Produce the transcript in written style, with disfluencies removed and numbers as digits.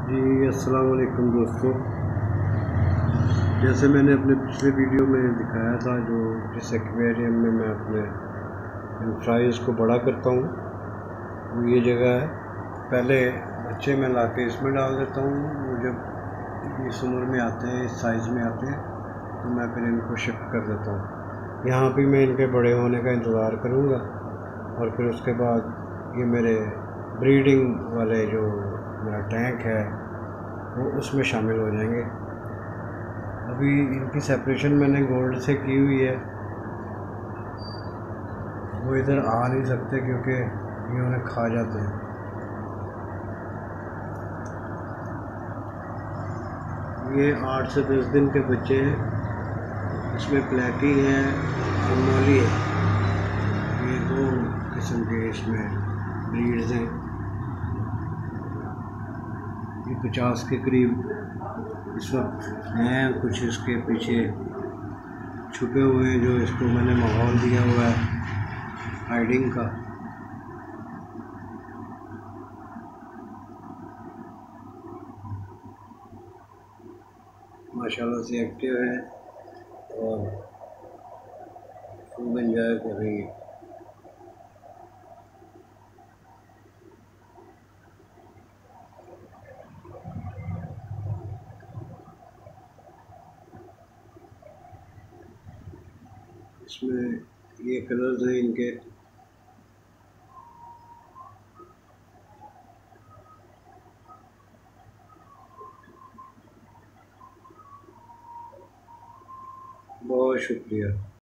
जी अस्सलाम वालेकुम दोस्तों। जैसे मैंने अपने पिछले वीडियो में दिखाया था, जो जिस एक्वेरियम में मैं अपने फ्राइज़ को बड़ा करता हूँ वो ये जगह है। पहले बच्चे मैं ला के इसमें डाल देता हूँ। वो जब इस उम्र में आते हैं, इस साइज़ में आते हैं, तो मैं फिर इनको शिफ्ट कर देता हूँ। यहाँ भी मैं इनके बड़े होने का इंतज़ार करूँगा और फिर उसके बाद ये मेरे ब्रीडिंग वाले जो मेरा टैंक है वो उसमें शामिल हो जाएंगे। अभी इनकी सेपरेशन मैंने गोल्ड से की हुई है। वो इधर आ नहीं सकते क्योंकि ये उन्हें खा जाते हैं। ये 8 से 10 दिन के बच्चे हैं। इसमें प्लेटी है और मॉली है। ये दो किस्म के इसमें ब्रीड्स हैं। ये 50 के करीब इस वक्त हैं। कुछ इसके पीछे छुपे हुए हैं जो इसको मैंने माहौल दिया हुआ है हाइडिंग का। माशाल्लाह से एक्टिव है और खूब एंजॉय कर रही है। इसमें ये कलर्स हैं इनके। बहुत शुक्रिया।